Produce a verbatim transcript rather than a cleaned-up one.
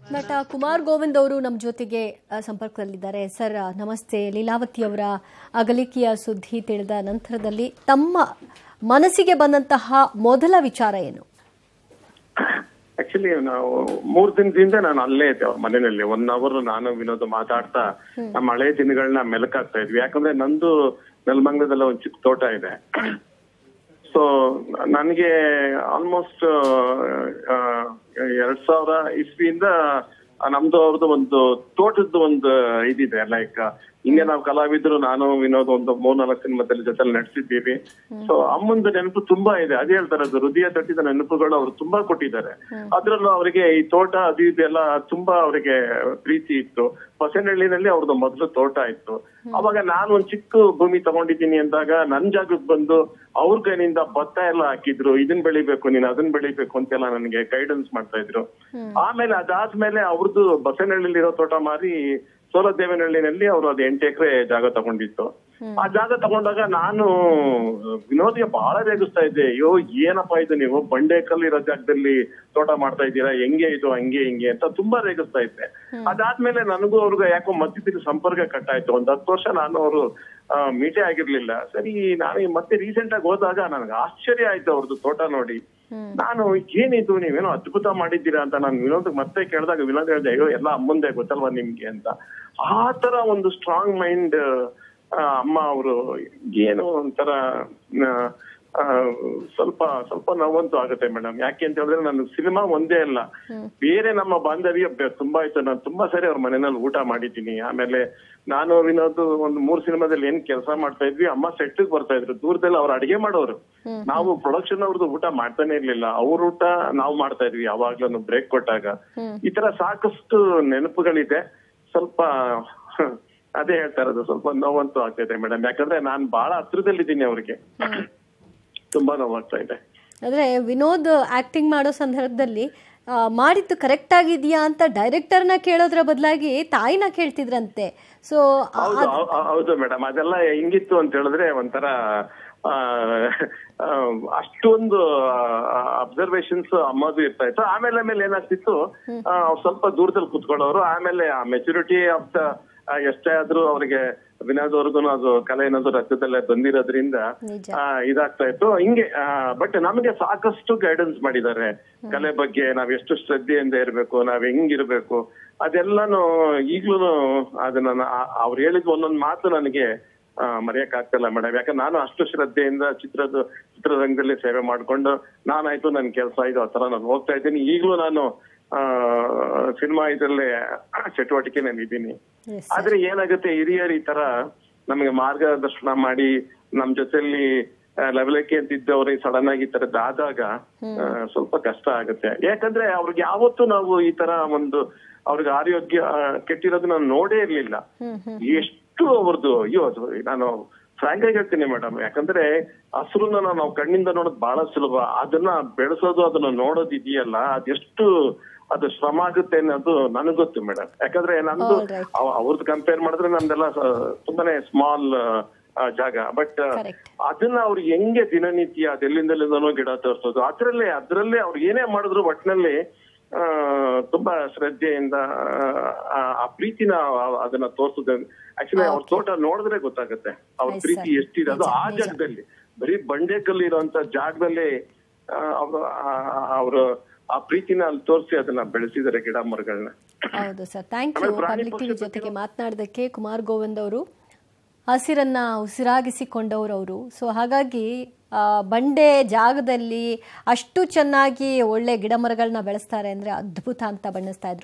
ನಟ ಕುಮಾರ್ ಗೋವಿಂದ್ ಅವರು ನಮ್ಮ ಜೊತೆಗೆ ಸಂಪರ್ಕದಲ್ಲಿದ್ದಾರೆ. ಸರ್ ನಮಸ್ತೆ. ಲೀಲಾವತಿ ಅವರ ಅಗಲಿಕೆಯ ಸುದ್ದಿ ತಿಳಿದ ನಂತರದಲ್ಲಿ ತಮ್ಮ ಮನಸ್ಸಿಗೆ ಬಂದಂತಹ ಮೊದಲ ವಿಚಾರ ಏನು? ಆಕ್ಚುಲಿ ನಾವು ಮೂರ್ ದಿನದಿಂದ ನಾನು ಅಲ್ಲೇ ಇದ್ದೆ ಅವ್ರ ಮನೆಯಲ್ಲಿ. ಒನ್ ಅವರ್ ನಾನು ವಿನೋದ್ ಮಾತಾಡ್ತಾ ನಮ್ಮ ಹಳೆ ದಿನಗಳನ್ನ ಮೆಲಕಾಗ್ತಾ ಇದ್ವಿ. ಯಾಕಂದ್ರೆ ನಂದು ನೆಲಮಂಗಲದಲ್ಲ ಒಂದ್ ಚಿಕ್ಕ ತೋಟ ಇದೆ. ಸೊ ನನಗೆ ಆಲ್ಮೋಸ್ಟ್ ಎರಡ್ ಸಾವಿರ ಇಸ್ವಿಯಿಂದ ನಮ್ದು ಅವ್ರದ್ದು ಒಂದು ತೋಟದ ಒಂದು ಇದಿದೆ. ಲೈಕ್ ಹಿಂಗೆ ನಾವು ಕಲಾವಿದ್ರು ನಾನು ವಿನೋದ್ ಒಂದು ಮೂರ್ ನಾಲ್ಕು ಸಿನಿಮಾದಲ್ಲಿ ಜೊತೆ ನಡೆಸಿದ್ದೀವಿ. ಸೊ ಅಮ್ಮಂದು ನೆನಪು ತುಂಬಾ ಇದೆ. ಅದೇ ಹೇಳ್ತಾರೆ, ಅದು ಹೃದಯ ತಟ್ಟಿದ ನೆನಪುಗಳು ಅವ್ರು ತುಂಬಾ ಕೊಟ್ಟಿದ್ದಾರೆ. ಅದ್ರಲ್ಲೂ ಅವರಿಗೆ ಈ ತೋಟ ಅದು ಇದೆಲ್ಲ ತುಂಬಾ ಅವರಿಗೆ ಪ್ರೀತಿ ಇತ್ತು. ಹೊಸನಹಳ್ಳಿನಲ್ಲಿ ಅವ್ರದ್ದು ಮೊದಲು ತೋಟ ಇತ್ತು. ಅವಾಗ ನಾನು ಒಂದ್ ಚಿಕ್ಕ ಭೂಮಿ ತಗೊಂಡಿದ್ದೀನಿ ಅಂದಾಗ ನನ್ ಜಾಗಕ್ಕೆ ಬಂದು ಅವ್ರ ಕೈನಿಂದ ಭತ್ತ ಎಲ್ಲ ಹಾಕಿದ್ರು. ಇದನ್ ಬೆಳಿಬೇಕು, ನೀನ್ ಅದನ್ ಬೆಳಿಬೇಕು ಅಂತೆಲ್ಲ ನನಗೆ ಗೈಡೆನ್ಸ್ ಮಾಡ್ತಾ ಇದ್ರು. ಆಮೇಲೆ ಅದಾದ್ಮೇಲೆ ಅವ್ರದ್ದು ಬಸವನಹಳ್ಳಿಲಿ ಇರೋ ತೋಟ ಮಾರಿ ಸೋಲದೇವನಹಳ್ಳಿನಲ್ಲಿ ಅವ್ರು ಅದು ಎಂಟು ಎಕರೆ ಜಾಗ ತಗೊಂಡಿತ್ತು. ಆ ಜಾಗ ತಗೊಂಡಾಗ ನಾನು ವಿನೋದ್ಗೆ ಬಹಳ ರೇಗಿಸ್ತಾ ಇದ್ದೆ. ಅಯ್ಯೋ ಏನಪ್ಪಾ ಇದು, ನೀವು ಬಂಡೆಕಲ್ಲು ಇರೋ ಜಾಗದಲ್ಲಿ ತೋಟ ಮಾಡ್ತಾ ಇದ್ದೀರಾ, ಹೆಂಗೆ ಇದು ಹಂಗೆ ಹಿಂಗೆ ಅಂತ ತುಂಬಾ ರೇಗಿಸ್ತಾ ಇದ್ದೆ. ಅದಾದ್ಮೇಲೆ ನನಗೂ ಅವ್ರಿಗೆ ಯಾಕೋ ಮಧ್ಯದಲ್ಲಿ ಸಂಪರ್ಕ ಕಟ್ಟಾಯ್ತು. ಒಂದ್ ಹತ್ತು ವರ್ಷ ನಾನು ಅವರು ಮೀಟೇ ಆಗಿರ್ಲಿಲ್ಲ. ಸರಿ, ನಾನು ಮತ್ತೆ ರೀಸೆಂಟ್ ಆಗಿ ಹೋದಾಗ ನನಗೆ ಆಶ್ಚರ್ಯ ಆಯ್ತು ಅವ್ರದ್ದು ತೋಟ ನೋಡಿ. ನಾನು ಏನಿದು ನೀವೇನೋ ಅದ್ಭುತ ಮಾಡಿದ್ದೀರಾ ಅಂತ ನಾನು ವಿನೋದ್ ಮತ್ತೆ ಕೇಳಿದಾಗ ವಿನೋದ್ ಹೇಳ್ದೆ, ಅಯ್ಯೋ ಎಲ್ಲ ಅಮ್ಮಂದೆ ಗೊತ್ತಲ್ವಾ ನಿಮ್ಗೆ ಅಂತ. ಆ ತರ ಒಂದು ಸ್ಟ್ರಾಂಗ್ ಮೈಂಡ್ ಅಮ್ಮ ಅವರು. ಏನು ಒಂಥರ ಸ್ವಲ್ಪ ಸ್ವಲ್ಪ ನೋವಂತೂ ಆಗುತ್ತೆ ಮೇಡಮ್. ಯಾಕೆ ಅಂತ ಹೇಳಿದ್ರೆ ನಾನು ಸಿನಿಮಾ ಒಂದೇ ಅಲ್ಲ, ಬೇರೆ ನಮ್ಮ ಬಾಂಧವ್ಯ ತುಂಬಾ ಇತ್ತು. ನಾನು ತುಂಬಾ ಸರಿ ಅವ್ರ ಮನೆಯಲ್ಲಿ ಊಟ ಮಾಡಿದ್ದೀನಿ. ಆಮೇಲೆ ನಾನು ವಿನೋದ್ ಒಂದು ಮೂರ್ ಸಿನಿಮಾದಲ್ಲಿ ಏನ್ ಕೆಲಸ ಮಾಡ್ತಾ ಇದ್ವಿ, ಅಮ್ಮ ಸೆಟ್ಗೆ ಬರ್ತಾ ಇದ್ರು. ದೂರದಲ್ಲಿ ಅವ್ರು ಅಡಿಗೆ ಮಾಡೋರು, ನಾವು ಪ್ರೊಡಕ್ಷನ್ ಅವ್ರದ್ದು ಊಟ ಮಾಡ್ತಾನೆ ಇರ್ಲಿಲ್ಲ. ಅವ್ರ ಊಟ ನಾವು ಮಾಡ್ತಾ ಇದ್ವಿ ಯಾವಾಗ್ಲೂ ಬ್ರೇಕ್ ಕೊಟ್ಟಾಗ. ಈ ತರ ಸಾಕಷ್ಟು ನೆನಪುಗಳಿದೆ. ಸ್ವಲ್ಪ ಅದೇ ಹೇಳ್ತಾ ಇರೋದು, ಸ್ವಲ್ಪ ನೋವಂತೂ ಆಗ್ತಿದೆ ಮೇಡಮ್. ಯಾಕಂದ್ರೆ ನಾನ್ ಬಹಳ ಹತ್ರದಲ್ಲಿದ್ದೀನಿ ಅವ್ರಿಗೆ. ತುಂಬಾ ನೋವಾಗ್ತಾ ಇದೆ. ಅಂದ್ರೆ ವಿನೋದ್ ಆಕ್ಟಿಂಗ್ ಮಾಡೋ ಸಂದರ್ಭದಲ್ಲಿ ಮಾಡಿದ್ದು ಕರೆಕ್ಟ್ ಆಗಿದ್ಯಾ ಅಂತ ಡೈರೆಕ್ಟರ್ನ ಕೇಳೋದ್ರ ಬದಲಾಗಿ ತಾಯಿನ ಕೇಳ್ತಿದ್ರಂತೆ. ಸೊ ಹೌದು ಮೇಡಮ್, ಅದೆಲ್ಲ ಹೆಂಗಿತ್ತು ಅಂತ ಹೇಳಿದ್ರೆ ಒಂಥರ ಅಷ್ಟೊಂದು ಅಬ್ಸರ್ವೇಷನ್ಸ್ ಅಮ್ಮದು ಇರ್ತಾ ಇತ್ತು. ಆಮೇಲೆ ಆಮೇಲೆ ಏನಾಗ್ತಿತ್ತು, ಸ್ವಲ್ಪ ದೂರದಲ್ಲಿ ಕುತ್ಕೊಳ್ಳೋರು. ಆಮೇಲೆ ಆ ಮೆಚುರಿಟಿ ಆಫ್ ದ ಎಷ್ಟೇ ಆದ್ರೂ ಅವ್ರಿಗೆ ವಿನೋದ್ ಅವ್ರಿಗೂ ಅದು ಕಲೆ ಅನ್ನೋದು ರಕ್ತದಲ್ಲೇ ಬಂದಿರೋದ್ರಿಂದ ಇದಾಗ್ತಾ ಇತ್ತು ಹಿಂಗೆ. ಬಟ್ ನಮಗೆ ಸಾಕಷ್ಟು ಗೈಡೆನ್ಸ್ ಮಾಡಿದ್ದಾರೆ ಕಲೆ ಬಗ್ಗೆ. ನಾವ್ ಎಷ್ಟು ಶ್ರದ್ಧೆಯಿಂದ ಇರ್ಬೇಕು, ನಾವ್ ಹೆಂಗಿರ್ಬೇಕು ಅದೆಲ್ಲಾನು ಈಗ್ಲೂ ಅದನ್ನ ಅವ್ರು ಹೇಳಿದ್ ಒಂದೊಂದ್ ಮಾತು ನನಗೆ ಮರೆಯಕ್ ಆಗ್ತಿಲ್ಲ ಮೇಡಮ್. ಯಾಕಂದ್ರೆ ನಾನು ಅಷ್ಟು ಶ್ರದ್ಧೆಯಿಂದ ಚಿತ್ರದ ಚಿತ್ರರಂಗದಲ್ಲಿ ಸೇವೆ ಮಾಡ್ಕೊಂಡು ನಾನಾಯ್ತು ನನ್ ಕೆಲಸ ಇದು ಆ ತರ ನಾನು ಹೋಗ್ತಾ ಇದ್ದೀನಿ. ಈಗ್ಲೂ ನಾನು ಆ ಸಿನಿಮಾ ಇದರಲ್ಲೇ ಚಟುವಟಿಕೆ ನಾನು ಇದ್ದೀನಿ. ಆದ್ರೆ ಏನಾಗುತ್ತೆ, ಹಿರಿಯರು ಈ ತರ ನಮಗೆ ಮಾರ್ಗದರ್ಶನ ಮಾಡಿ ನಮ್ ಜೊತೆಲಿ ಲೆವೆಲಕ್ಕೆ ಅಂತಿದ್ದವ್ರಿಗೆ ಸಡನ್ ಆಗಿ ಈ ತರದ್ ಆದಾಗ ಸ್ವಲ್ಪ ಕಷ್ಟ ಆಗುತ್ತೆ. ಯಾಕಂದ್ರೆ ಅವ್ರಿಗೆ ಯಾವತ್ತೂ ನಾವು ಈ ತರ ಒಂದು ಅವ್ರಿಗೆ ಆರೋಗ್ಯ ಕೆಟ್ಟಿರೋದು ನಾನು ನೋಡೇ ಇರ್ಲಿಲ್ಲ. ಎಷ್ಟು ಅವ್ರದ್ದು ಅಯ್ಯೋ ಅದು ನಾನು ಫ್ರಾಂಕ್ ಆಗಿ ಹೇಳ್ತೀನಿ ಮೇಡಮ್. ಯಾಕಂದ್ರೆ ಹಸ್ರನ್ನ ನಾವು ಕಣ್ಣಿಂದ ನೋಡೋದು ಬಹಳ ಸುಲಭ, ಅದನ್ನ ಬೆಳೆಸೋದು ಅದನ್ನ ನೋಡೋದು ಇದೆಯಲ್ಲ ಅದೆಷ್ಟು ಅದು ಶ್ರಮ ಆಗುತ್ತೆ ಅನ್ನೋದು ನನಗ್ ಗೊತ್ತು ಮೇಡಮ್. ಯಾಕಂದ್ರೆ ನಂದು ಅವ್ರದ್ದು ಕಂಪೇರ್ ಮಾಡಿದ್ರೆ ನಮ್ದೆಲ್ಲ ತುಂಬಾನೇ ಸ್ಮಾಲ್ ಜಾಗ. ಬಟ್ ಅದನ್ನ ಅವ್ರು ಹೆಂಗೆ ದಿನನಿತ್ಯ ಅದೆಲ್ಲಿಂದಲಿಂದನೋ ಗಿಡ ತೋರಿಸೋದು, ಅದ್ರಲ್ಲೇ ಅದ್ರಲ್ಲೇ ಅವ್ರು ಏನೇ ಮಾಡಿದ್ರು ಒಟ್ಟಿನಲ್ಲಿ ಆ ತುಂಬಾ ಶ್ರದ್ಧೆಯಿಂದ ಆ ಪ್ರೀತಿನ ಅದನ್ನ ತೋರ್ಸೋದು. ಆಕ್ಚುಲಿ ಅವ್ರ ತೋಟ ನೋಡಿದ್ರೆ ಗೊತ್ತಾಗುತ್ತೆ ಅವ್ರ ಪ್ರೀತಿ ಎಷ್ಟಿದೆ. ಅದು ಆ ಜಾಗದಲ್ಲಿ ಬರೀ ಬಂಡೆಕಲ್ಲು ಇರೋಂತ ಜಾಗದಲ್ಲಿ ಅವರು ಅವರು ಆ ಪ್ರೀತಿನ ಅಲ್ಲಿ ತೋರಿಸಿ ಅದನ್ನ ಬೆಳೆಸಿದ್ದಾರೆ ಗಿಡ ಮರಗಳನ್ನ. ಹೌದು sir, thank you. Public TV ಜೊತೆಗೆ ಮಾತನಾಡೋದಕ್ಕೆ. ಕುಮಾರ್ ಗೋವಿಂದ್ ಅವರು ಹಸಿರನ್ನ ಉಸಿರಾಗಿಸಿಕೊಂಡವರು ಅವರು. ಸೊ ಹಾಗಾಗಿ ಬಂಡೆ ಜಾಗದಲ್ಲಿ ಅಷ್ಟು ಚೆನ್ನಾಗಿ ಒಳ್ಳೆ ಗಿಡ ಮರಗಳನ್ನ ಬೆಳೆಸ್ತಾರೆ ಅಂದ್ರೆ ಅದ್ಭುತ ಅಂತ ಬಣ್ಣಿಸ್ತಾ ಇದ್ರು.